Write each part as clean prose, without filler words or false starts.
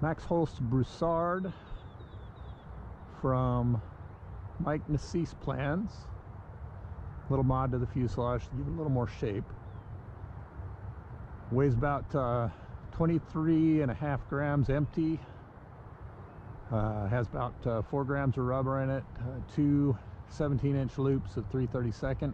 Max Holste Broussard from Mike Nassise plans. Little mod to the fuselage to give it a little more shape. Weighs about 23.5 grams empty. Has about 4 grams of rubber in it. Two 17-inch loops of 3/32.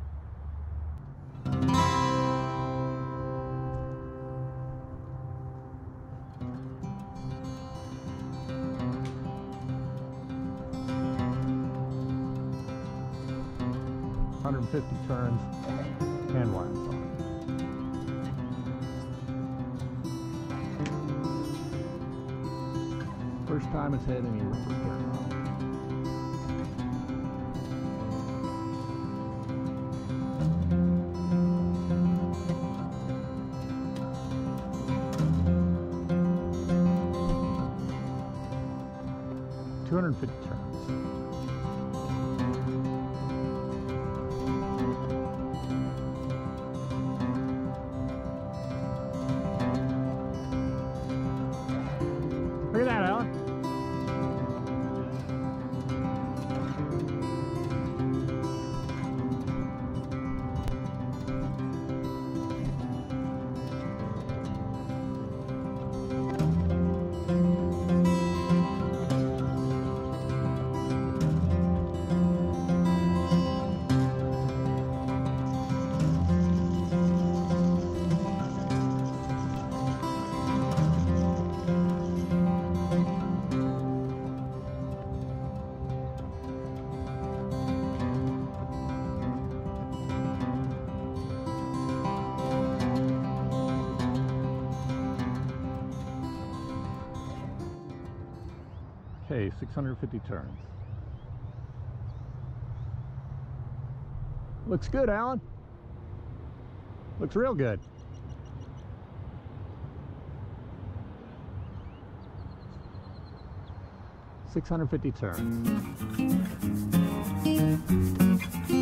$150 turns and winds on it. First time it's had any rubber turn on it. $250 turns. Look at that, Alan. Okay, 650 turns. Looks good, Alan. Looks real good. $650 turns.